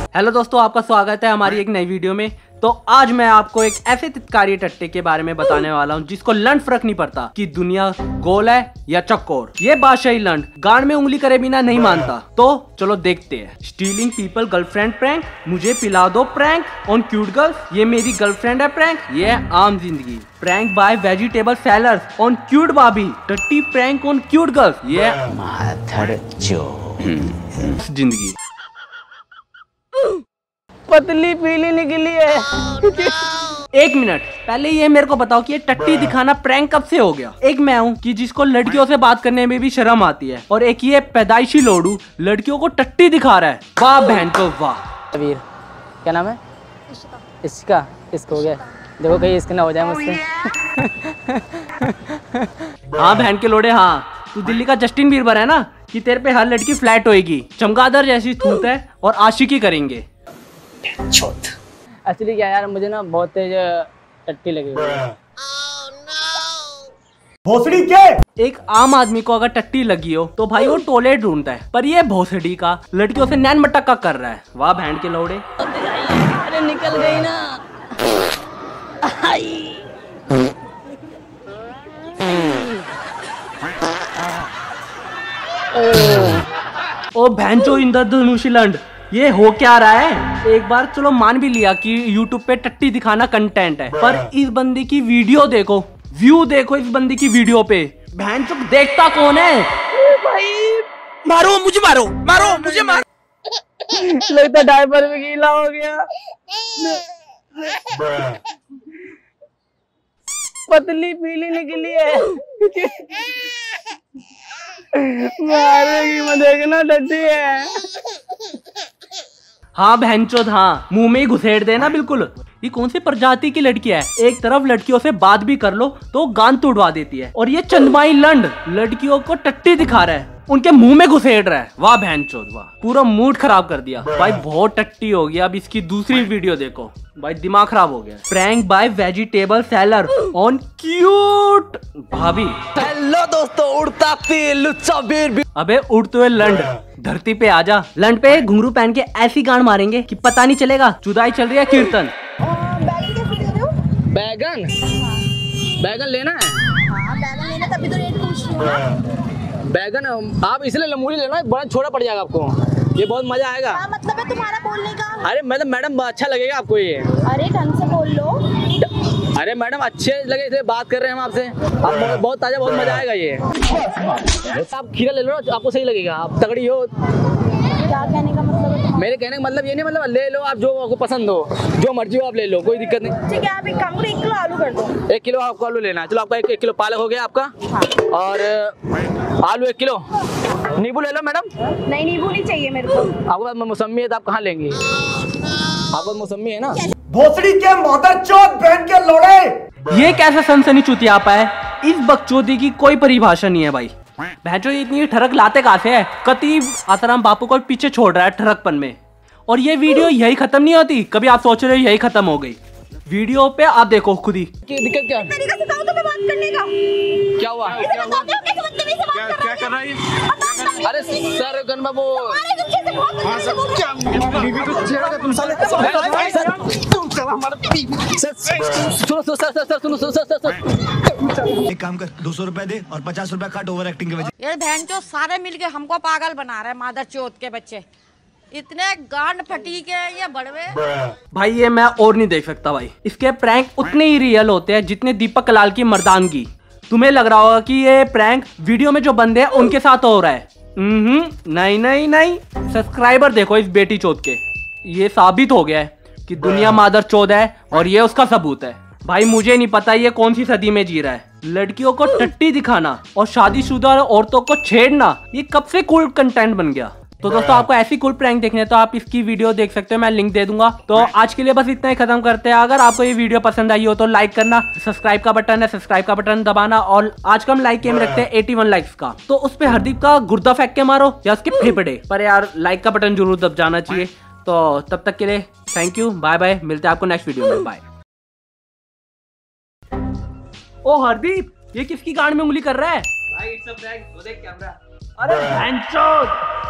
Hello दोस्तों, आपका स्वागत है हमारी एक नई वीडियो में। तो आज मैं आपको एक ऐसे तितकारी टट्टे के बारे में बताने वाला हूँ जिसको लंड फर्क नहीं पड़ता कि दुनिया गोल है या चक्कोर। ये बादशाही लंड गांड में उंगली करे बिना नहीं मानता। तो चलो देखते हैं। स्टीलिंग पीपल गर्लफ्रेंड प्रैंक, मुझे पिला दो प्रैंक ऑन क्यूट गर्ल्स, ये मेरी गर्लफ्रेंड है प्रैंक, ये है आम जिंदगी। Prank by vegetable sellers on cute बाबी, टट्टी प्रैंक ऑन क्यूट गर्ल्स, ये जिंदगी। पतली पीली निकली है। एक मिनट पहले ये मेरे को बताओ कि ये टट्टी दिखाना प्रैंक कब से हो गया। एक मैं हूँ कि जिसको लड़कियों से बात करने में भी शर्म आती है, और एक ये पैदाइशी लोडू लड़कियों को टट्टी दिखा रहा है। वाह बहन को वाह। वीर क्या नाम है? इसका इसको हो गया, देखो कहीं इसके ना हो जाए मुझसे। हाँ बहन के लोड़े, हाँ तू दिल्ली का जस्टिन बीबर है ना कि तेरे पे हर लड़की फ्लैट होएगी, चमगादड़ जैसी थूत है और आशिकी करेंगे। एक्चुअली क्या यार, मुझे ना बहुत तेज टट्टी लगी हुई है। भोसड़ी के एक आम आदमी को अगर टट्टी लगी हो तो भाई वो टॉयलेट ढूंढता है, पर ये भोसड़ी का लड़कियों से नैन मटक्का कर रहा है। वाह बहन के लोड़े। अरे निकल गई ना। ओ भैंचो इंद्रधनुषी लंड, ये हो क्या रहा है। एक बार चलो मान भी लिया कि YouTube पे टट्टी दिखाना कंटेंट है, पर इस बंदी की वीडियो देखो, व्यू देखो इस बंदी की वीडियो पे। भैंचो देखता कौन है भाई? मारो मुझे, मारो मारो मुझे, मारो। लगता डायपर में गीला हो गया। पतली पीली निकली है। मारेगी, मैं देखना टट्टी है। हाँ बहनचोद, हाँ मुंह में ही घुसेड़ देना बिल्कुल। ये कौन सी प्रजाति की लड़की है? एक तरफ लड़कियों से बात भी कर लो तो गान तोड़वा देती है, और ये चंदमाई लंड लड़कियों को टट्टी दिखा रहा है, उनके मुंह में घुसेड़ रहा है। वाह बहनचोद वाह, पूरा मूड खराब कर दिया भाई। बहुत टट्टी हो गया। अब इसकी दूसरी वीडियो देखो भाई, दिमाग खराब हो गया। Prank by vegetable seller on cute भाभी। हेलो दोस्तों, उड़ता तीर लुच्चा बीर। अबे उड़ते हुए लंड धरती पे आजा। लंड पे घुंघरू पहन के ऐसी गांड मारेंगे कि पता नहीं चलेगा जुदाई चल रही है कीर्तन। बैगन बैगन लेना है? हाँ बैगन लेना, तभी तो रेट पूछ रही हूँ ना। बैगन आप इसलिए लमूली लेना, बड़ा छोटा पड़ जाएगा आपको, ये बहुत मजा आएगा। क्या मतलब है तुम्हारा बोलने का? अरे मैडम अच्छा लगेगा आपको ये। अरे ढंग से बोल लो। अरे मैडम अच्छे लगे थे, बात कर रहे हैं हम आपसे। आप बहुत ताजा, बहुत मजा आएगा ये। आप खीरा ले लो, आपको सही लगेगा, आप तगड़ी हो। क्या कहने का मतलब है? मेरे कहने का मतलब ये नहीं, मतलब ले लो आप जो आपको पसंद हो, जो मर्जी हो आप ले लो, कोई दिक्कत नहीं। ठीक है, आप एक काम करो, 1 किलो आलू कर दो। 1 किलो आपको आलू लेना है, चलो आपका 1 किलो पालक हो गया आपका। हाँ। और आलू 1 किलो। नींबू ले लो मैडम। नहीं नींबू नहीं चाहिए मेरे को। आपके पास मौसमी है तो आप कहाँ लेंगे? आपके पास मौसमी है ना। भोसड़ी के मदरचोद बहन के लोड़े। ये कैसा सनसनी चुतियापा है? इस बकचोदी की कोई परिभाषा नहीं है भाई। भैंचो इतनी ठरक लाते कहाँ से है? कतीब आसाराम बापू को पीछे छोड़ रहा है ठरकपन में। और ये वीडियो यही खत्म नहीं होती। कभी आप सोच रहे हो यही खत्म हो गई? वीडियो पे आप देखो खुद ही। दिक्कत क्या है? तरीका सिखाओ तुम्हें बात करने का। क्या हुआ? क्या कर रहा है? अरे सर गन बाबू, एक काम कर, 200 रुपए दे और 50 रुपए काट ओवर एक्टिंग के वजह। ये बहन चो सारे मिलके हमको पागल बना रहे हैं, मादर चौथ के बच्चे इतने गांड फटी के ये बड़वे। भाई ये मैं और नहीं देख सकता भाई। इसके प्रैंक उतने ही रियल होते हैं जितने दीपक कलाल की मर्दानगी। तुम्हें लग रहा होगा कि ये प्रैंक वीडियो में जो बंदे हैं उनके साथ हो रहा है। नहीं नहीं नहीं, सब्सक्राइबर देखो इस बेटी चौथ के। ये साबित हो गया है कि दुनिया मादर चौथ है, और ये उसका सबूत है। भाई मुझे नहीं पता ये कौन सी सदी में जी रहा है। लड़कियों को टट्टी दिखाना और शादीशुदा औरतों को छेड़ना, ये कब से कूल कंटेंट बन गया। तो दोस्तों आपको ऐसी कूल प्रैंक देखने तो आप इसकी वीडियो देख सकते हो, मैं लिंक दे दूंगा। तो आज के लिए बस इतना ही खत्म करते हैं। अगर आपको ये वीडियो पसंद आई हो तो लाइक करना, सब्सक्राइब का बटन है, सब्सक्राइब का बटन दबाना। और आज का हम लाइक एम रखते हैं 81 लाइक्स का, तो उस पे हरदीप का गुर्दा फेंक के मारो या उसके फेफड़े पर। यार लाइक का बटन जरूर दब जाना चाहिए। तो तब तक के लिए थैंक यू, बाय बाय, मिलते हैं आपको नेक्स्ट वीडियो में, बाय। ओ हरदीप, ये किसकी गांड में उंगली कर रहा है? भाई इट्स अ प्रैंक, वो देख कैमरा। अरे भैंचोद।